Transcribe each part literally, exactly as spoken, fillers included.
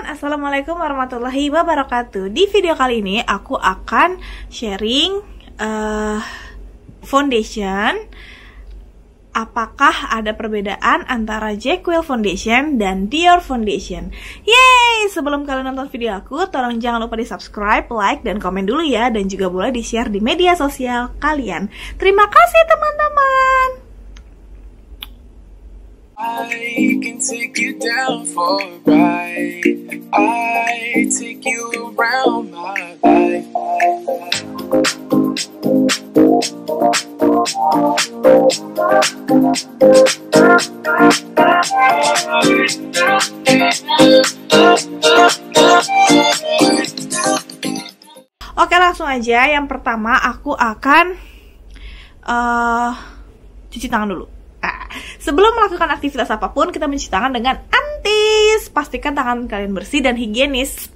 Assalamualaikum warahmatullahi wabarakatuh. Di video kali ini aku akan sharing uh, foundation. Apakah ada perbedaan antara Jackwell Foundation dan Dior Foundation? Yeay! Sebelum kalian nonton video aku, tolong jangan lupa di subscribe, like, dan komen dulu ya. Dan juga boleh di share di media sosial kalian. Terima kasih teman-teman. I can take you down for a ride. I take you around my life. Oke, langsung aja. Yang pertama aku akan uh, cuci tangan dulu. Nah, sebelum melakukan aktivitas apapun, kita mencuci tangan dengan antis. Pastikan tangan kalian bersih dan higienis.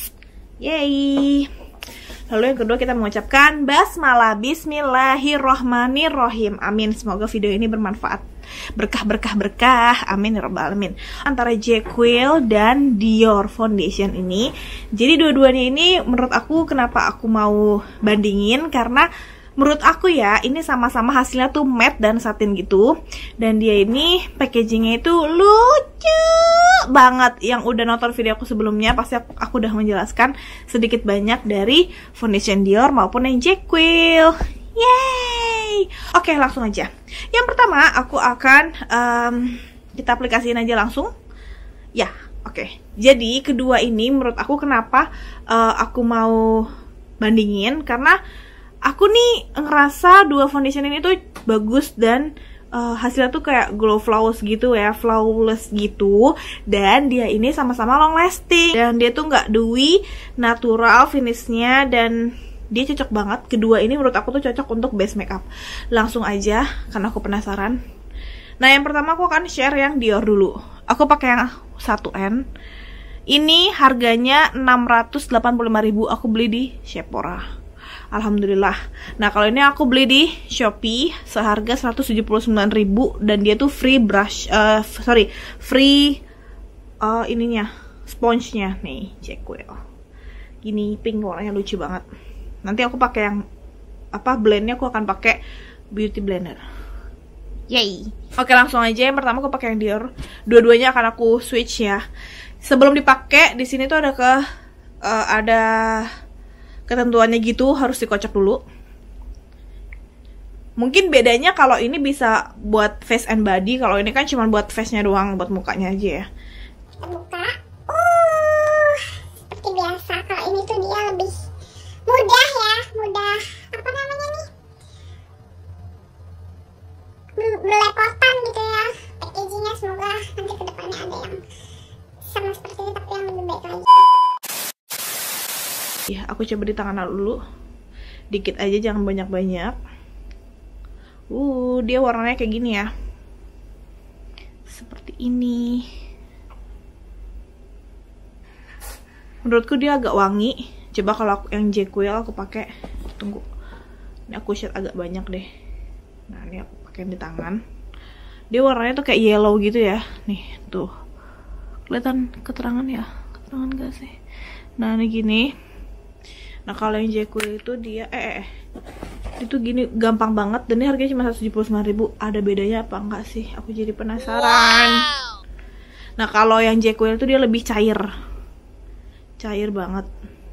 Yeay. Lalu yang kedua kita mengucapkan basmalah, bismillahirrohmanirrohim. Amin. Semoga video ini bermanfaat. Berkah, berkah, berkah. Amin ya rabbal alamin. Antara Jackwell dan Dior Foundation ini, jadi dua-duanya ini menurut aku kenapa aku mau bandingin, karena menurut aku ya, ini sama-sama hasilnya tuh matte dan satin gitu. Dan dia ini packagingnya itu lucu banget. Yang udah nonton video aku sebelumnya pasti aku, aku udah menjelaskan sedikit banyak dari foundation Dior maupun yang Jackwell. Yeay! Oke, langsung aja. Yang pertama aku akan um, kita aplikasiin aja langsung. Ya, oke. Jadi kedua ini menurut aku kenapa uh, aku mau bandingin, karena aku nih ngerasa dua foundation ini tuh bagus dan uh, hasilnya tuh kayak glow flawless gitu ya, flawless gitu. Dan dia ini sama-sama long lasting, dan dia tuh nggak dewy, natural finishnya, dan dia cocok banget. Kedua ini menurut aku tuh cocok untuk base makeup. Langsung aja, karena aku penasaran. Nah, yang pertama aku akan share yang Dior dulu. Aku pakai yang satu N. Ini harganya enam ratus delapan puluh lima ribu. Aku beli di Sephora. Alhamdulillah. Nah, kalau ini aku beli di Shopee seharga seratus tujuh puluh sembilan ribu, dan dia tuh free brush, uh, sorry, free uh, ininya, sponge-nya nih, Jackwell. Gini pink, warnanya lucu banget. Nanti aku pakai yang apa blendnya, aku akan pakai beauty blender. Yay. Oke, langsung aja. Yang pertama aku pakai yang Dior. Dua-duanya akan aku switch ya. Sebelum dipakai, di sini tuh ada ke uh, ada ketentuannya gitu, harus dikocok dulu. Mungkin bedanya kalau ini bisa buat face and body, kalau ini kan cuma buat face-nya doang, buat mukanya aja ya. Kita buka. Uh, seperti biasa, kalau ini tuh dia lebih mudah ya, mudah apa namanya nih? Belepotan gitu ya. Packagingnya semoga nanti kedepannya ada yang sama seperti ini, tapi yang lebih baik lagi. Ya, aku coba di tangan dulu. Dikit aja, jangan banyak-banyak. Uh, dia warnanya kayak gini ya. Seperti ini. Menurutku dia agak wangi. Coba kalau aku yang Jackwell aku pakai. Tunggu. Ini aku shade agak banyak deh. Nah, ini aku pakai di tangan. Dia warnanya tuh kayak yellow gitu ya. Nih, tuh. Kelihatan keterangan ya? Keterangan gak sih? Nah, ini gini. Nah, kalau yang Jackwell itu dia eh, eh itu gini, gampang banget, dan ini harganya cuma seratus tujuh puluh sembilan ribu. Ada bedanya apa enggak sih? Aku jadi penasaran. Wow. Nah, kalau yang Jackwell itu dia lebih cair. Cair banget.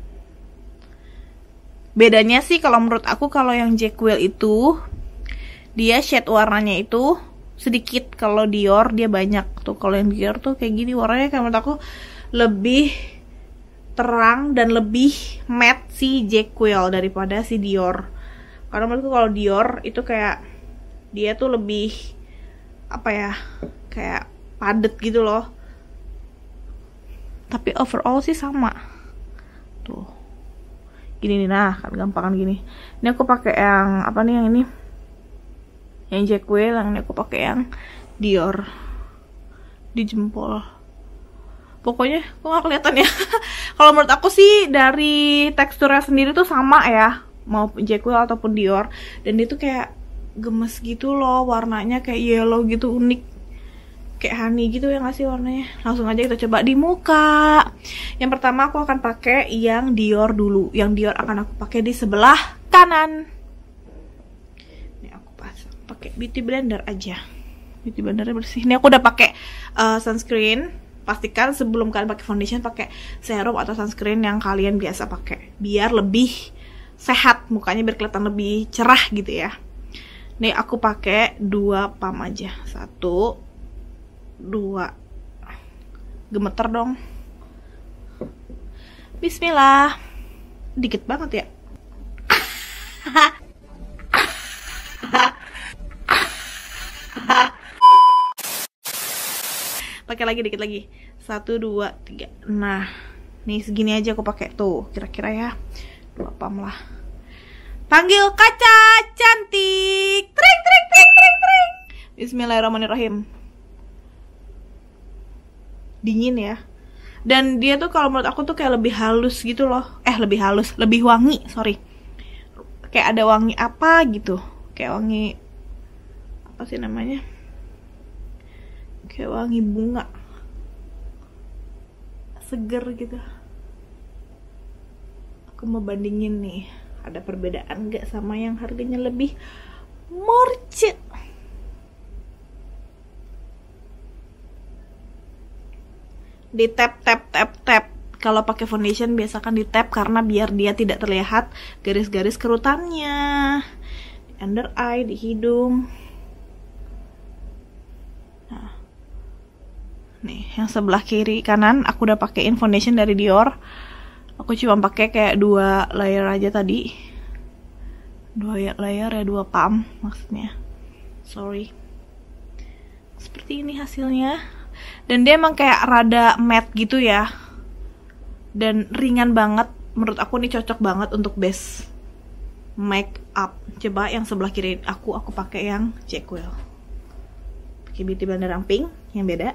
Bedanya sih kalau menurut aku, kalau yang Jackwell itu dia shade warnanya itu sedikit, kalau Dior dia banyak. Tuh, kalau yang Dior tuh kayak gini warnanya, kayak menurut aku lebih terang dan lebih matte si Jackwell daripada si Dior. Karena menurutku kalau Dior itu kayak dia tuh lebih apa ya, kayak padet gitu loh. Tapi overall sih sama. Tuh. Gini nih, nah kan gampangan gini. Ini aku pakai yang apa nih, yang ini. Yang Jackwell, yang ini aku pakai yang Dior. Di jempol. Pokoknya kok gak kelihatan ya. Kalau menurut aku sih dari teksturnya sendiri tuh sama ya, mau Jackwell ataupun Dior. Dan dia tuh kayak gemes gitu loh, warnanya kayak yellow gitu, unik. kayak honey gitu ya nggak sih warnanya. Langsung aja kita coba di muka. Yang pertama aku akan pakai yang Dior dulu. Yang Dior akan aku pakai di sebelah kanan. Ini aku pasang pakai beauty blender aja. Beauty blendernya bersih. Ini aku udah pakai uh, sunscreen. Pastikan sebelum kalian pakai foundation pakai serum atau sunscreen yang kalian biasa pakai, biar lebih sehat mukanya, biar kelihatan lebih cerah gitu ya. Nih aku pakai dua pump aja, satu, dua, gemeter dong. Bismillah, dikit banget ya. Pakai lagi dikit lagi, satu, dua, tiga. Nah, nih segini aja aku pakai tuh, kira-kira ya dua pump lah. Panggil kaca cantik, tring tring tring tring tring. Bismillahirrahmanirrahim. Dingin ya. Dan dia tuh kalau menurut aku tuh kayak lebih halus gitu loh. Eh lebih halus, lebih wangi, sorry. Kayak ada wangi apa gitu, kayak wangi apa sih namanya? Kayak wangi bunga, seger gitu. Aku mau bandingin nih, ada perbedaan nggak sama yang harganya lebih murce. Di tap tap tap tap. Kalau pakai foundation biasakan di tap karena biar dia tidak terlihat garis-garis kerutannya. Di under eye, di hidung. Nah. Nih, yang sebelah kiri kanan aku udah pakein foundation dari Dior. Aku cuma pakai kayak dua layer aja tadi. Dua layer ya, dua pump maksudnya. Sorry. Seperti ini hasilnya. Dan dia emang kayak rada matte gitu ya. Dan ringan banget. Menurut aku ini cocok banget untuk base make up. Coba yang sebelah kiri aku, aku pakai yang Jacquel. Pakai beauty blender yang pink, yang beda.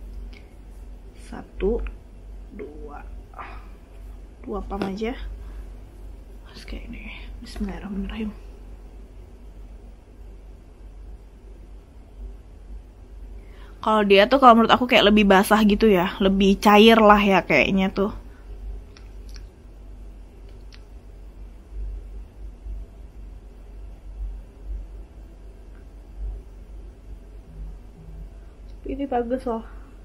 Satu, dua, dua pump aja. Terus kayak ini. Bismillahirrahmanirrahim. Kalau dia tuh kalau menurut aku kayak lebih basah gitu ya, lebih cair lah ya kayaknya tuh. Ini bagus loh.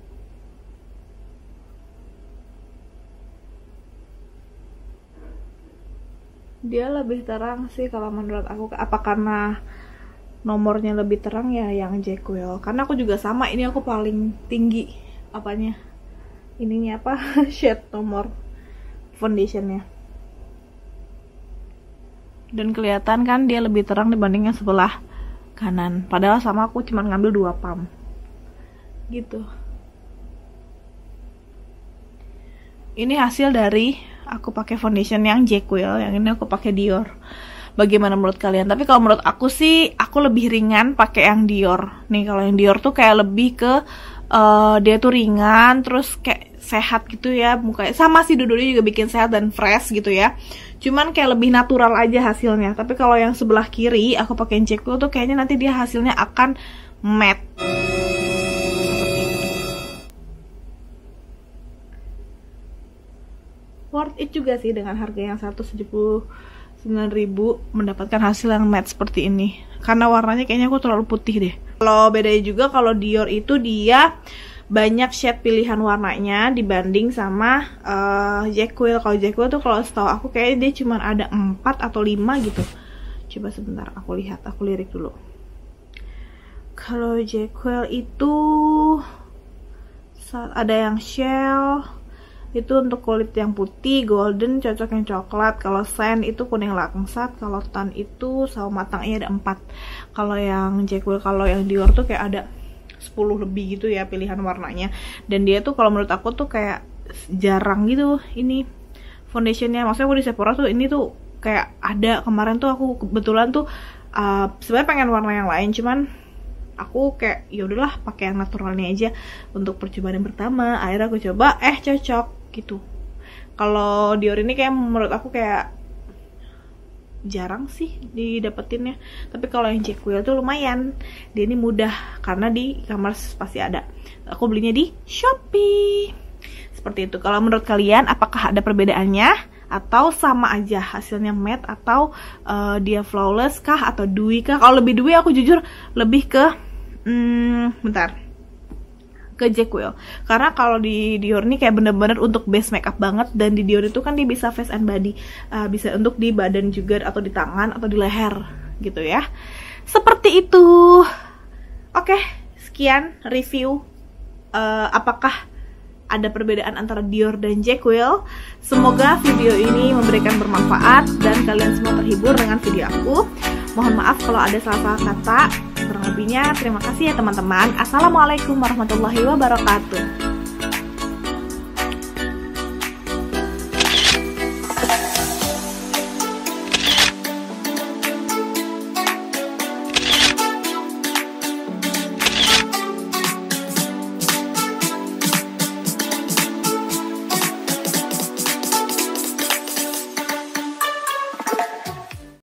Dia lebih terang sih kalau menurut aku. Apa karena nomornya lebih terang ya yang Jacquel? Karena aku juga sama, ini aku paling tinggi apanya, ininya apa, shade nomor foundationnya. Dan kelihatan kan dia lebih terang dibanding yang sebelah kanan. Padahal sama aku cuma ngambil dua pump gitu. Ini hasil dari aku pakai foundation yang Jacquel, yang ini aku pakai Dior. Bagaimana menurut kalian? Tapi kalau menurut aku sih, aku lebih ringan pakai yang Dior. Nih kalau yang Dior tuh kayak lebih ke uh, dia tuh ringan, terus kayak sehat gitu ya mukanya. Sama sih duduknya juga bikin sehat dan fresh gitu ya. Cuman kayak lebih natural aja hasilnya. Tapi kalau yang sebelah kiri aku pakai Jacquel tuh kayaknya nanti dia hasilnya akan matte. Worth it juga sih dengan harga yang seratus tujuh puluh sembilan ribu mendapatkan hasil yang matte seperti ini. Karena warnanya kayaknya aku terlalu putih deh. Kalau bedanya juga kalau Dior itu dia banyak shade pilihan warnanya dibanding sama uh, Jacquel. Kalau Jacquel tuh kalau setahu aku kayaknya dia cuma ada empat atau lima gitu. Coba sebentar aku lihat, aku lirik dulu. Kalau Jacquel itu ada yang shell, itu untuk kulit yang putih, golden cocok yang coklat. Kalau sand itu kuning langsat. Kalau tan itu sawo matangnya ada empat. Kalau yang Jacquel, kalau yang Dior tuh kayak ada sepuluh lebih gitu ya pilihan warnanya. Dan dia tuh kalau menurut aku tuh kayak jarang gitu ini foundationnya. Maksudnya aku di Sephora tuh ini tuh kayak ada. Kemarin tuh aku kebetulan tuh uh, sebenarnya pengen warna yang lain, cuman aku kayak ya udahlah pakai yang naturalnya aja untuk percobaan yang pertama. Akhirnya aku coba, eh cocok gitu. Kalau Dior ini kayak menurut aku kayak jarang sih didapetinnya. Tapi kalau yang Jackwell tuh lumayan, dia ini mudah karena di e-commerce pasti ada. Aku belinya di Shopee. Seperti itu. Kalau menurut kalian apakah ada perbedaannya atau sama aja hasilnya matte atau uh, dia flawless kah atau dewy kah? Kalau lebih dewy aku jujur lebih ke hmm, bentar ke Jackwell, karena kalau di Dior ini kayak bener-bener untuk base makeup banget, dan di Dior itu kan dia bisa face and body, uh, bisa untuk di badan juga atau di tangan atau di leher gitu ya, seperti itu. Oke, sekian review uh, apakah ada perbedaan antara Dior dan Jackwell. Semoga video ini memberikan bermanfaat dan kalian semua terhibur dengan video aku. Mohon maaf kalau ada salah-salah kata. Kurang lebihnya terima kasih ya teman-teman. Assalamualaikum warahmatullahi wabarakatuh.